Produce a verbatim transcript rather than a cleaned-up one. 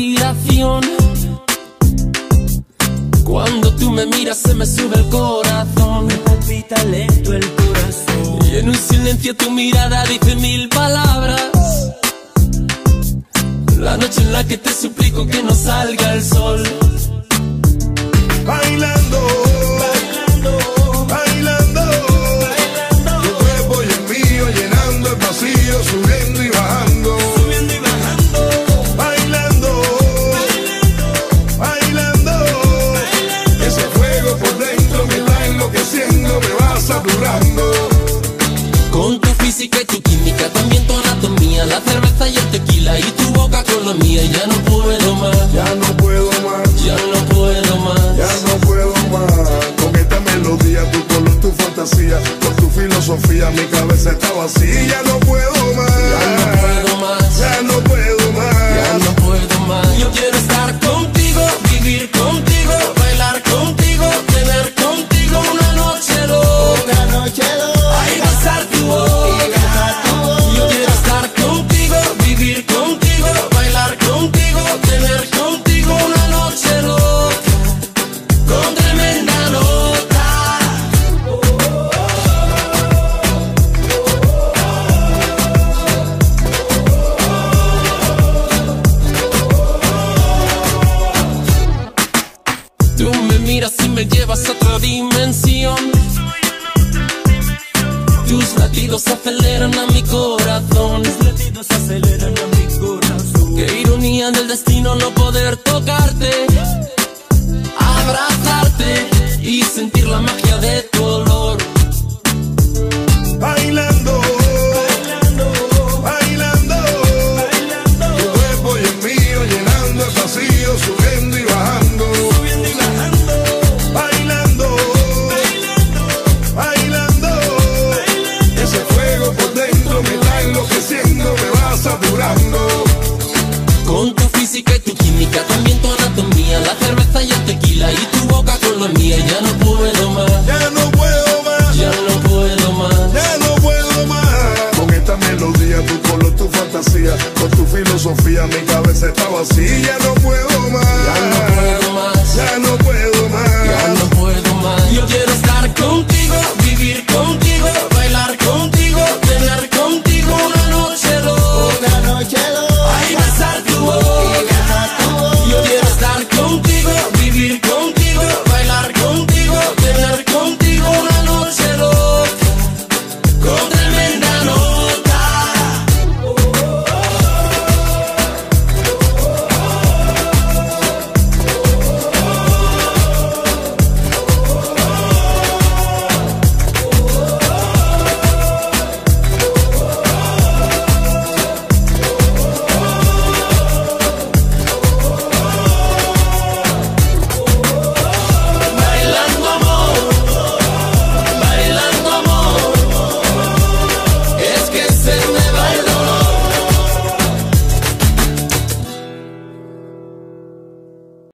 respiración. Cuando tú me miras se me sube el corazón, me palpita lento el corazón. Y en un silencio tu mirada dice mil palabras. La noche en la que te suplico que no salga el sol. Bailando, bailando, bailando, bailando. Tu cuerpo y el mío llenando el vacío, subiendo y bajando, subiendo y bajando. Bailando, bailando, bailando, bailando. Ese fuego por dentro me está enloqueciendo, me va saturando. Con tu física y tu química, también tu anatomía, la cerveza y el tequila y tu boca con la mía. Ya no puedo más, ya no puedo más, ya no puedo más, ya no puedo más. Con esta melodía, tu color, tu fantasía, con tu filosofía, mi cabeza está vacía. Ya no puedo más, ya no puedo más, ya no puedo más, ya no puedo más. Yo quiero estar contigo, vivir contigo, bailar contigo, tener contigo una noche loca, una noche loca. Ay, besar tu boca. Yo quiero estar contigo, vivir contigo, bailar contigo, tener contigo una noche loca, con tremenda nota. Tú me miras y me llevas a otra dimensión. Tus latidos aceleran a mi corazón, Tus latidos aceleran a mi corazón. qué ironía del destino no poder tocarte, abrazarte y sentir la magia de tu olor. bailando, Bailando, bailando, bailando. tu cuerpo y el mío llenando el vacío, subiendo y bajando, Subiendo y bajando. bailando, Bailando, bailando. bailando. Ese fuego por dentro me está enloqueciendo, me va saturando. Con tu física y tu química, también tu anatomía, la cerveza y el tequila y tu boca con la mía. Ya no puedo más, Ya no puedo más, ya no puedo más, ya no puedo más. Con esta melodía, tu color, tu fantasía, con tu filosofía, mi cabeza está vacía. Ya no